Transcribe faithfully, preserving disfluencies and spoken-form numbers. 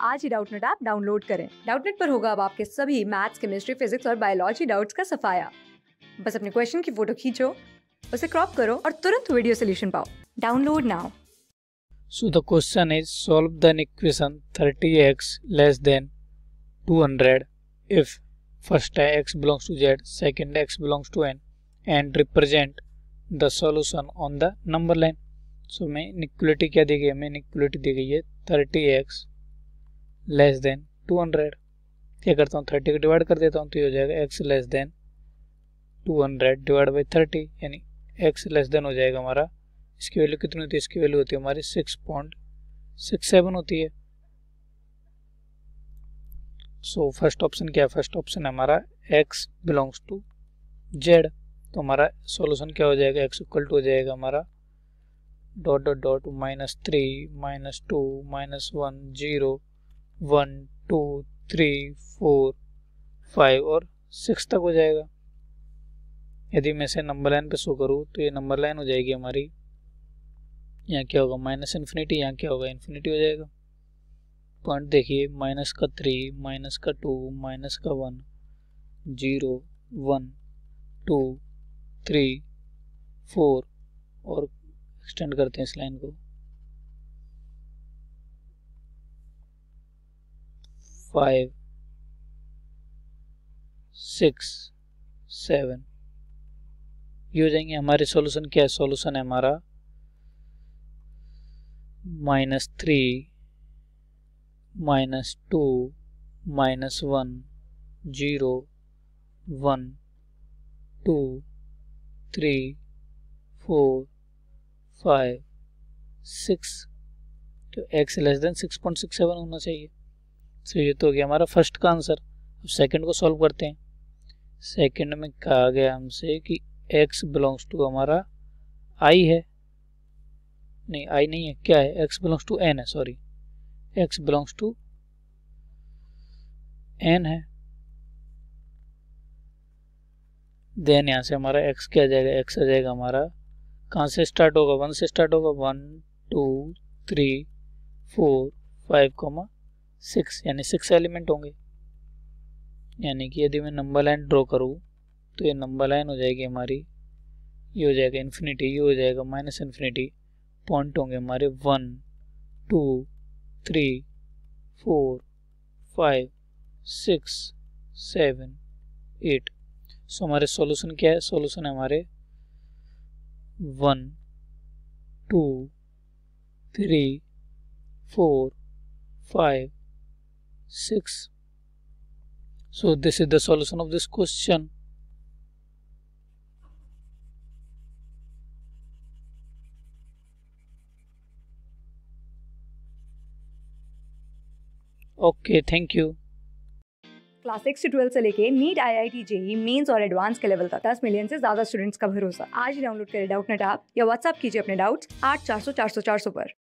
आज ही Doubtnut app download करें। डाउटनेट पर होगा अब आपके सभी मैथ्स, केमिस्ट्री, फिजिक्स और बायोलॉजी डाउट्स का सफाया। बस अपने क्वेश्चन की फोटो खींचो, उसे क्रॉप करो और तुरंत वीडियो सोल्यूशन पाओ। Download now. So the question is, solve the equation thirty x less than two hundred if first x belongs to z, second x belongs to n, and represent the solution on the number line. So मैं inequality क्या दी गई है? हमें inequality दी गई है thirty x less than two hundred. क्या करता हूँ, thirty को डिवाइड कर देता हूँ तो ये हो जाएगा x less than two hundred divide by thirty, यानी x less than हो जाएगा हमारा, इसकी वैल्यू कितनी होती है? इसकी वैल्यू होती है हमारी सिक्स पॉइंट सिक्स सेवन होती है। सो फर्स्ट ऑप्शन क्या है? फर्स्ट ऑप्शन है हमारा x बिलोंग्स टू z। तो हमारा सॉल्यूशन क्या हो जाएगा? x इक्वल टू हो जाएगा हमारा dot dot dot minus three minus two minus one zero one two three four five और सिक्स तक हो जाएगा। यदि मैं इसे नंबर लाइन पे शो करूँ तो ये नंबर लाइन हो जाएगी हमारी, यहाँ क्या होगा? माइनस इन्फिनिटी, यहाँ क्या होगा? इन्फिनिटी हो जाएगा। पॉइंट देखिए, माइनस का थ्री, माइनस का टू, माइनस का one, zero, one, two, three, four और एक्सटेंड करते हैं इस लाइन को, फाइव, सिक्स, सेवन, ये हो जाएंगे। हमारे सॉल्यूशन क्या है? सॉल्यूशन है हमारा minus three minus two minus one zero one two three four five six. तो x less than six point six seven होना चाहिए। तो ये तो हो गया हमारा फर्स्ट का आंसर। अब सेकंड को सॉल्व करते हैं। सेकंड में कहा गया हमसे कि x बिलोंग्स टू हमारा i है, नहीं i नहीं है, क्या है? x बिलोंग्स टू n है, sorry x belongs to n है। देन यहाँ से हमारा x क्या आ जाएगा? x आ जाएगा हमारा, कहाँ से स्टार्ट होगा? वन से स्टार्ट होगा, one two three four five comma six, यानी सिक्स एलिमेंट होंगे। यानी कि यदि मैं नंबर लाइन ड्रॉ करूँ तो ये नंबर लाइन हो जाएगी हमारी, ये हो जाएगा इन्फिनिटी, ये हो जाएगा माइनस इन्फिनिटी। पॉइंट होंगे हमारे one two three four five six seven eight. So हमारे सॉल्यूशन क्या है? सॉल्यूशन है हमारे one two three four five six. So this is the solution of this question. Okay, thank you. Class six से twelfth से लेके NEET, I I T, JEE, mains और advance के लेवल तक दस मिलियन से ज्यादा स्टूडेंट्स का भरोसा। आज ही डाउनलोड करें डाउटनेट ऐप या व्हाट्सएप कीजिए अपने डाउट्स आठ चार सौ चार सौ चार सौ पर।